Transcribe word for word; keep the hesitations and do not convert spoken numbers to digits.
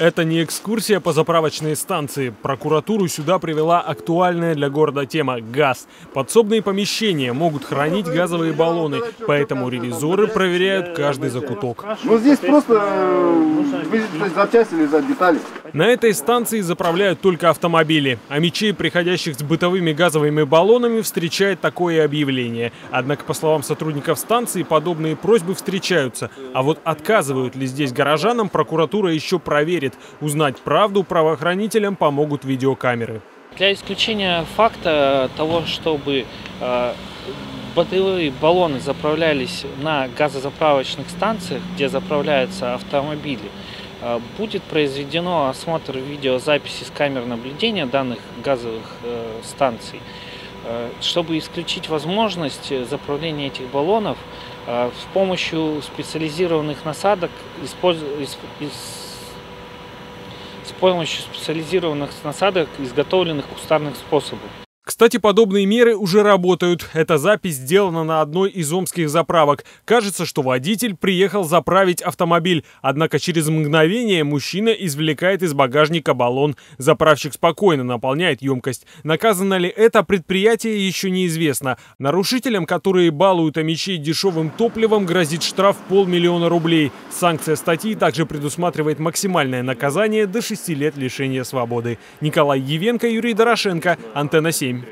Это не экскурсия по заправочной станции. Прокуратуру сюда привела актуальная для города тема – газ. Подсобные помещения могут хранить газовые баллоны, поэтому ревизоры проверяют каждый закуток. Ну здесь просто запчасти лежат, детали. На этой станции заправляют только автомобили. А мечей, приходящих с бытовыми газовыми баллонами, встречает такое объявление. Однако, по словам сотрудников станции, подобные просьбы встречаются. А вот отказывают ли здесь горожанам, прокуратура еще проверит. Узнать правду правоохранителям помогут видеокамеры. Для исключения факта того, чтобы э, бытовые баллоны заправлялись на газозаправочных станциях, где заправляются автомобили, э, будет произведено осмотр видеозаписи с камер наблюдения данных газовых э, станций, э, чтобы исключить возможность заправления этих баллонов э, с помощью специализированных насадок, используя с помощью специализированных насадок, изготовленных кустарных способов. Кстати, подобные меры уже работают. Эта запись сделана на одной из омских заправок. Кажется, что водитель приехал заправить автомобиль. Однако через мгновение мужчина извлекает из багажника баллон. Заправщик спокойно наполняет емкость. Наказано ли это предприятие, еще неизвестно. Нарушителям, которые балуют омичей дешевым топливом, грозит штраф в полмиллиона рублей. Санкция статьи также предусматривает максимальное наказание до шести лет лишения свободы. Николай Евенко, Юрий Дорошенко, Антенна семь.